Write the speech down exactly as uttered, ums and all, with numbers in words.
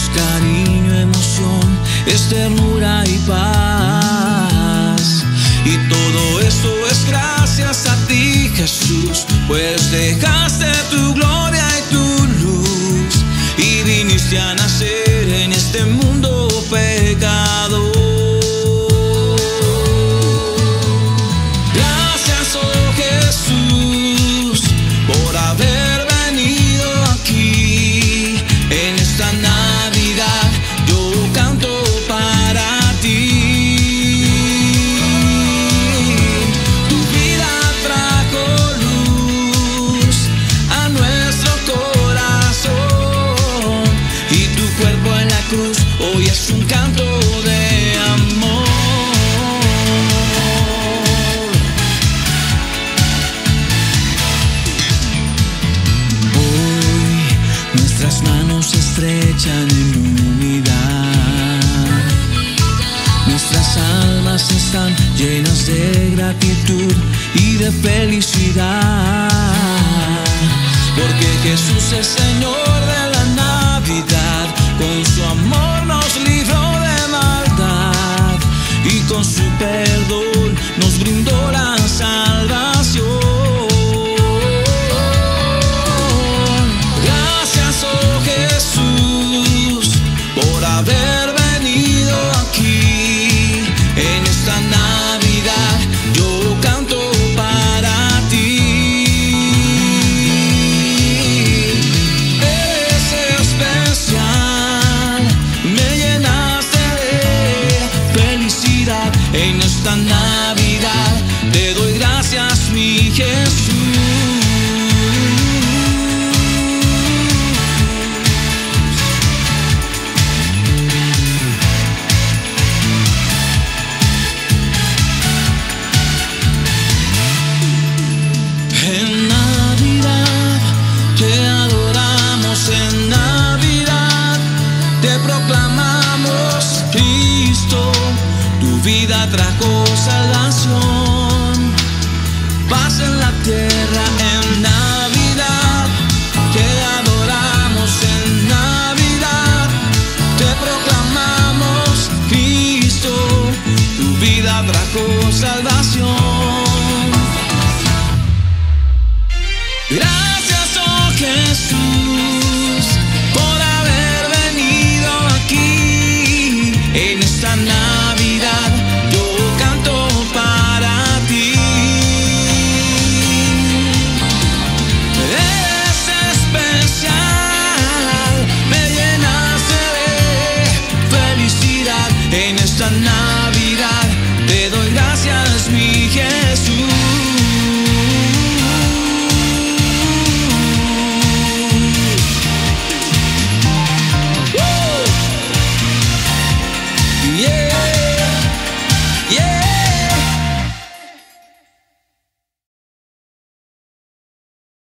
es cariño, emoción, es ternura y paz. Y todo esto es gracias a ti, Jesús, pues dejaste tu gloria y tu luz y viniste a nacer en este mundo pecador. Gracias, oh Jesús, por haber venido aquí en esta Navidad. Yo canto para ti. Tu vida trajo luz a nuestro corazón y tu cuerpo en la cruz hoy es un canto de amor. Hoy nuestras manos se estrechan en unidad, nuestras almas están llenas de gratitud y de felicidad, porque Jesús es Señor de la Navidad. Con su amor nos libró de maldad y con su perdón nos brindó la salvación. Gracias, oh Jesús, por haber venido aquí en esta Navidad. Yo canto para ti. Eres especial, me llenaste de felicidad en esta Navidad. Te doy gracias, mi Jesús. En Navidad te adoramos, en Navidad te proclamamos, Cristo. Tu vida trajo salvación, paz en la tierra. En Navidad te adoramos, en Navidad te proclamamos, Cristo. Tu vida trajo salvación. Gracias, oh Jesús, por haber venido aquí en esta Navidad.